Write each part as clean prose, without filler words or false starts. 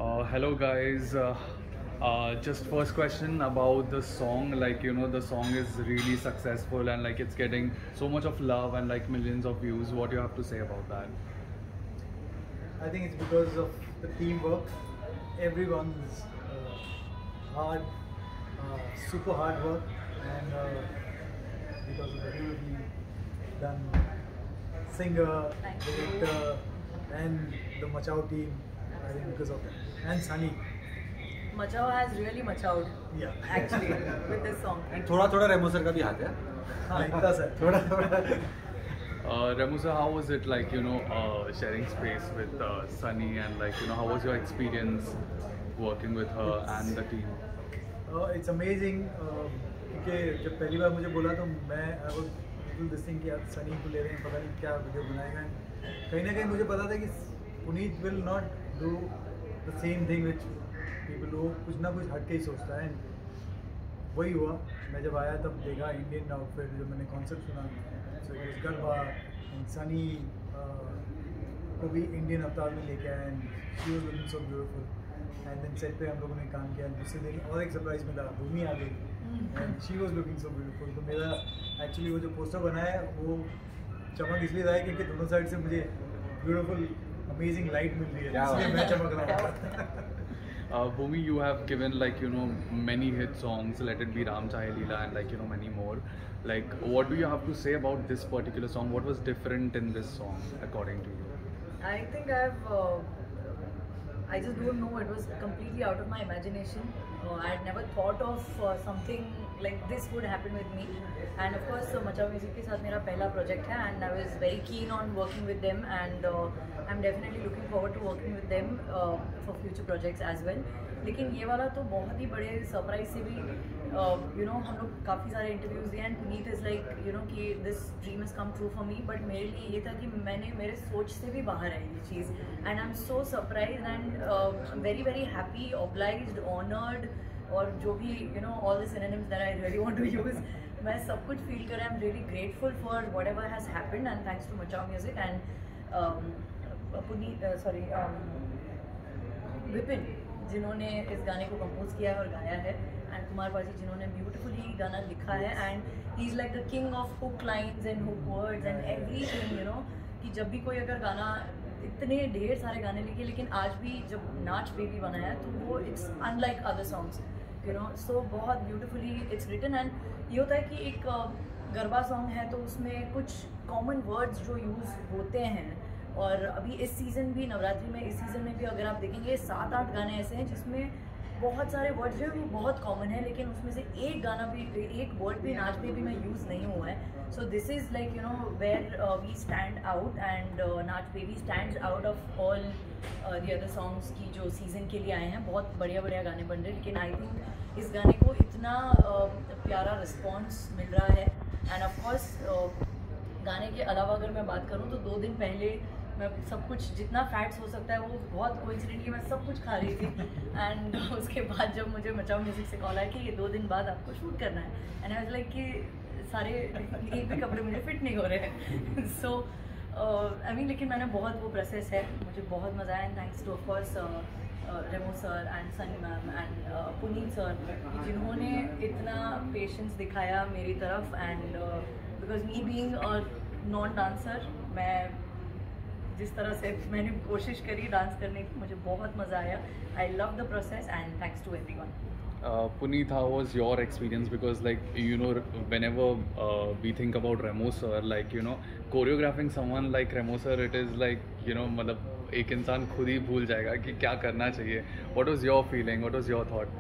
Hello guys. Just first question about the song. Like the song is really successful and like it's getting so much of love and like millions of views. What do you have to say about that? I think it's because of the teamwork. Everyone's hard, super hard work, and because of the beauty done, singer, director, and the Machao team. I think because of that, and Sunny. Machao has really machowed Yeah. actually with this song. And थोड़ा थोड़ा रेमो sir का भी हाथ है. हाँ इतना sir. थोड़ा थोड़ा. Ramusa, how was it like sharing space with Sunny and like how was your experience working with her and the team? It's amazing. क्योंकि जब पहली बार मुझे बोला तो मैं I was बिल्कुल this thing कि यार सनी को ले रहे हैं, पता नहीं क्या वीडियो बनाएगा. कहीं ना कहीं मुझे पता था कि Puneet will not do the same thing which people do. कुछ ना कुछ हट के ही सोचता है. वही हुआ. मैं जब आया तब देखा इंडियन आउटफिट, जब मैंने कॉन्सेप्ट सुना, so it was garba and Sunny को भी इंडियन अवतार में लेके आया and she was looking so beautiful. And then set पे हम लोगों ने काम किया. दूसरे दिन और एक सरप्राइज में था, भूमि आ गई and she was looking so beautiful. तो मेरा एक्चुअली वो जो पोस्टर बनाया है वो चमक इसलिए रहा है क्योंकि दोनों साइड से मुझे ब्यूटीफुल अमेजिंग लाइट मिल रही है, इसलिए मैं चमक रहा हूँ. Bhumi, you have given like many hit songs, Let It Be, Ram Chahe Leela, and like many more. Like, what do you have to say about this particular song? What was different in this song according to you? I think I just don't know. It was completely out of my imagination. I had never thought of something like this would happen with me. And of course, Machao Music के साथ मेरा पहला project है, and I was very keen on working with them, and I'm definitely looking forward to working with them for future projects as well. लेकिन ये वाला तो बहुत ही बड़े सरप्राइज से भी हम लोग काफ़ी सारे इंटरव्यूज दिए एंड पुनीत इज़ लाइक कि this dream is come true for me. But मेरे लिए ये था कि मैंने मेरे सोच से भी बाहर है ये चीज़, and I am so surprise and very very happy, obliged, honoured, और जो भी all the synonyms that I really want to use, मैं सब कुछ फील कर रहा. I am really grateful for whatever has happened and thanks to Machao music and Puneet Vipin जिन्होंने इस गाने को कंपोज किया है और गाया है, एंड कुमार पाजी जिन्होंने ब्यूटीफुली गाना लिखा है. And he is like the king of hook lines and hook words and everything. कि जब भी कोई अगर गाना, इतने ढेर सारे गाने लिखे, लेकिन आज भी जब नाच बेबी बनाया है तो वो it's unlike other songs. So बहुत ब्यूटीफुली इट्स रिटन. एंड ये होता है कि एक गरबा सॉन्ग है तो उसमें कुछ कॉमन वर्ड्स जो यूज़ होते हैं, और अभी इस सीज़न भी, नवरात्रि में, इस सीज़न में भी अगर आप देखेंगे 7-8 गाने ऐसे हैं जिसमें बहुत सारे वर्ड्स जो हैं वो बहुत कॉमन है, लेकिन उसमें से एक गाना भी, एक वर्ड भी नाच पे भी में यूज़ नहीं हुआ है. So this is like where we stand out, and Naach baby stands out of all the other songs की जो सीज़न के लिए आए हैं. बहुत बढ़िया बढ़िया गाने बन रहे हैं, लेकिन आई थिंक इस गाने को इतना प्यारा रिस्पॉन्स मिल रहा है. एंड ऑफकोर्स गाने के अलावा अगर मैं बात करूँ तो 2 दिन पहले मैं सब कुछ, जितना फैट्स हो सकता है वो बहुत कोइंसिडेंटली मैं सब कुछ खा रही थी. एंड उसके बाद जब मुझे मचाओ म्यूजिक से कॉल आया कि ये 2 दिन बाद आपको शूट करना है, एंड आई वाज लाइक कि सारे एक भी कपड़े मुझे फिट नहीं हो रहे हैं. सो आई मीन, लेकिन मैंने बहुत, वो प्रोसेस है, मुझे बहुत मज़ा आया. And thanks to of course Remo sir and Sunny ma'am and Puneet sir, जिन्होंने इतना पेशेंस दिखाया मेरी तरफ. And because me being a non dancer, मैं जिस तरह से मैंने कोशिश करी डांस करने की, मुझे बहुत मज़ा आया. I love the process and thanks to everyone. Puneet, how was your experience? Because like whenever we think about Remo sir, like choreographing someone like Remo sir, it is like मतलब एक इंसान खुद ही भूल जाएगा कि क्या करना चाहिए. What was your feeling? What was your thought?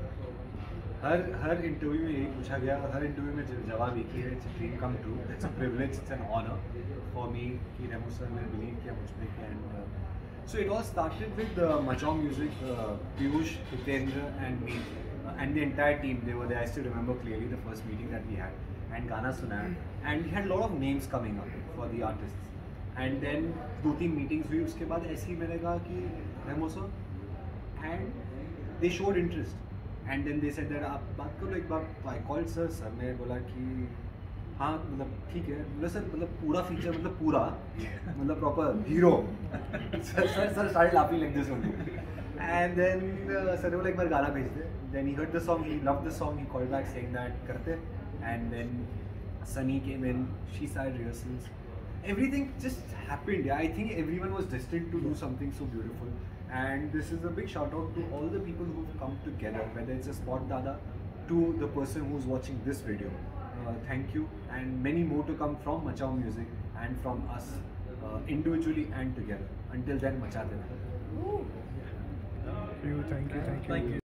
हर इंटरव्यू में यही पूछा गया, और हर इंटरव्यू में जवाब एक ही है, it's a dream come true, it's a privilege, it's an honour for me कि रेमो सर ने बिलीव किया मुझ पे. And so it all started with Machao music, Piyush, Hitendra and me and the entire team. They were there. I still remember clearly the first meeting that we had, and गाना सुना, and we had lot of names coming up for the artist. And then 2-3 meetings हुई. उसके बाद ऐसे ही मैंने कहा कि Remo sir, and they showed interest. And then they said that आप बात करो एक बार. I called sir. सर ने बोला कि हाँ मतलब ठीक है. बोला सर मतलब पूरा फीचर, मतलब पूरा मतलब proper hero. Sir started laughing like this only. And then sir ने बोला एक बार गाना भेज दे. Then he heard the song, he loved the song, he called back saying that करते. And then Sunny came in, she started rehearsals. Everything just happened. Yeah, I think everyone was destined to do something so beautiful. And this is a big shout out to all the people who've come together, whether it's a Spot Dada to the person who's watching this video. Thank you, and many more to come from Machao Music and from us individually and together. Until then, Machate Raho. Thank you.